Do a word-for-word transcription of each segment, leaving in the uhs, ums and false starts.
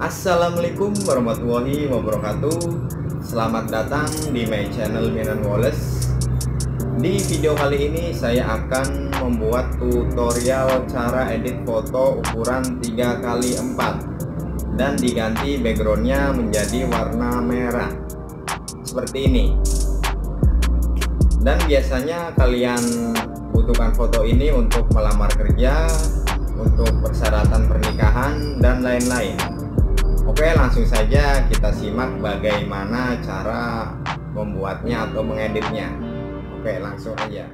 Assalamualaikum warahmatullahi wabarakatuh. Selamat datang di my channel Minan Wallace. Di video kali ini saya akan membuat tutorial cara edit foto ukuran tiga kali empat dan diganti backgroundnya menjadi warna merah seperti ini. Dan biasanya kalian butuhkan foto ini untuk melamar kerja, untuk persyaratan pernikahan dan lain-lain. Oke, langsung saja kita simak bagaimana cara membuatnya atau mengeditnya. Oke, langsung aja.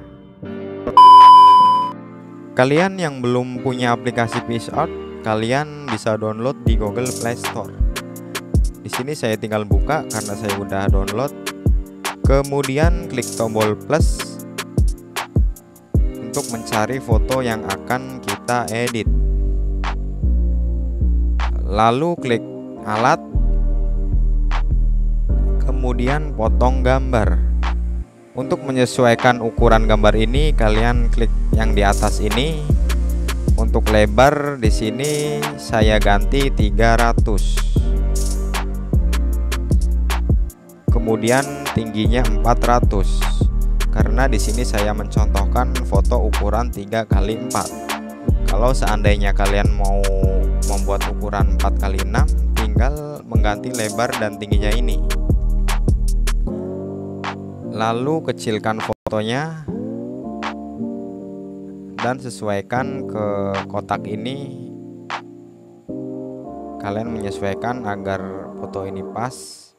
Kalian yang belum punya aplikasi PixArt, kalian bisa download di Google Play Store. Di sini saya tinggal buka karena saya udah download. Kemudian klik tombol plus untuk mencari foto yang akan kita edit. Lalu klik alat, kemudian potong gambar. Untuk menyesuaikan ukuran gambar ini, kalian klik yang di atas ini. Untuk lebar di sini saya ganti tiga ratus. Kemudian tingginya empat ratus. Karena di sini saya mencontohkan foto ukuran tiga kali empat. Kalau seandainya kalian mau membuat ukuran empat kali enam, tinggal mengganti lebar dan tingginya ini. Lalu kecilkan fotonya dan sesuaikan ke kotak ini. Kalian menyesuaikan agar foto ini pas.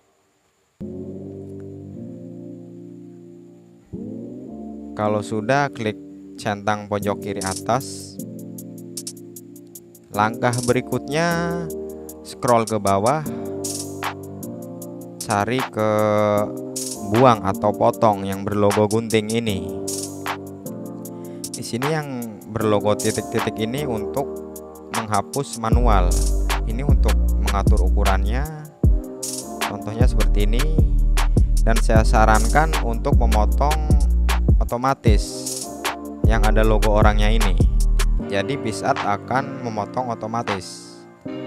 Kalau sudah, klik centang pojok kiri atas. Langkah berikutnya, scroll ke bawah, cari ke buang atau potong yang berlogo gunting ini. Di sini yang berlogo titik-titik ini untuk menghapus manual. Ini untuk mengatur ukurannya. Contohnya seperti ini. Dan saya sarankan untuk memotong otomatis yang ada logo orangnya ini. Jadi PixArt akan memotong otomatis.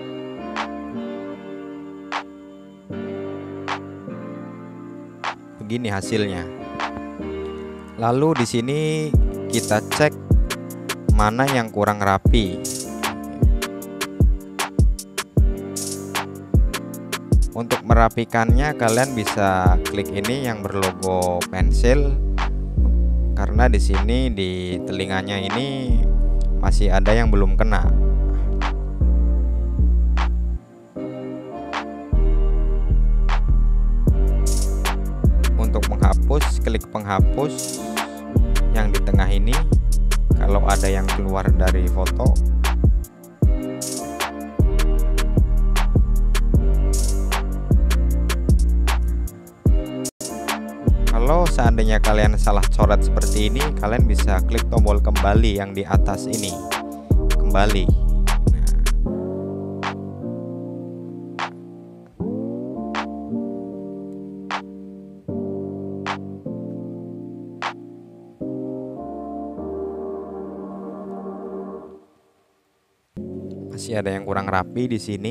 Begini hasilnya. Lalu di sini kita cek mana yang kurang rapi. Untuk merapikannya kalian bisa klik ini yang berlogo pensil. Karena di sini di telinganya ini masih ada yang belum kena. Untuk menghapus, klik penghapus yang di tengah ini. Kalau ada yang keluar dari foto, kalau seandainya kalian salah coret seperti ini, kalian bisa klik tombol kembali yang di atas ini. Kembali. Nah. Masih ada yang kurang rapi di sini.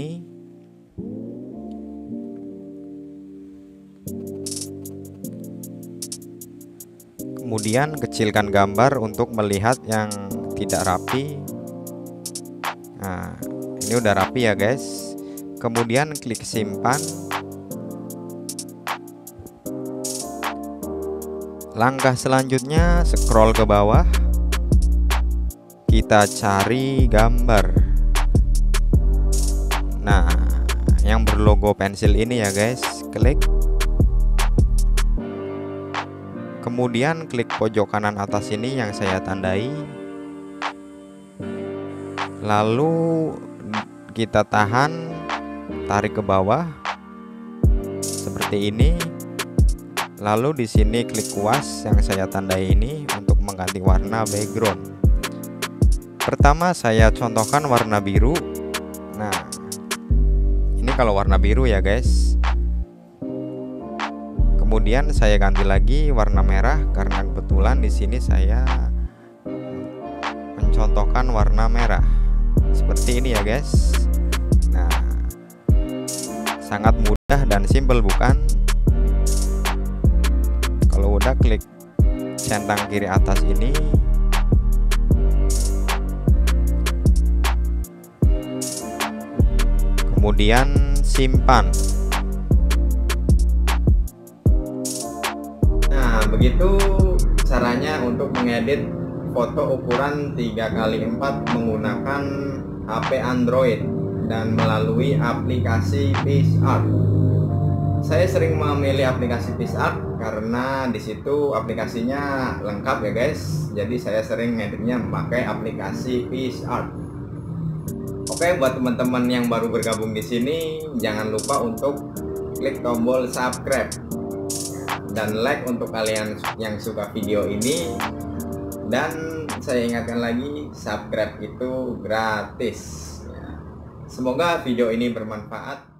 Kemudian kecilkan gambar untuk melihat yang tidak rapi. Nah, ini udah rapi ya guys. Kemudian klik simpan. Langkah selanjutnya scroll ke bawah. Kita cari gambar. Nah, yang berlogo pensil ini ya guys, klik. Kemudian klik pojok kanan atas ini yang saya tandai. Lalu kita tahan, tarik ke bawah seperti ini. Lalu di sini klik kuas yang saya tandai ini untuk mengganti warna background. Pertama saya contohkan warna biru. Nah, ini kalau warna biru ya guys. Kemudian saya ganti lagi warna merah karena kebetulan di sini saya mencontohkan warna merah seperti ini ya guys. Nah, Sangat mudah dan simple, bukan? Kalau udah klik centang kiri atas ini, kemudian simpan. Nah, begitu caranya untuk mengedit foto ukuran tiga kali empat menggunakan H P Android dan melalui aplikasi PixArt. Saya sering memilih aplikasi PixArt karena di situ aplikasinya lengkap ya guys. Jadi saya sering ngeditnya memakai aplikasi PixArt. Oke, buat teman-teman yang baru bergabung di sini, jangan lupa untuk klik tombol subscribe dan like untuk kalian yang suka video ini. Dan saya ingatkan lagi, subscribe itu gratis. Semoga video ini bermanfaat.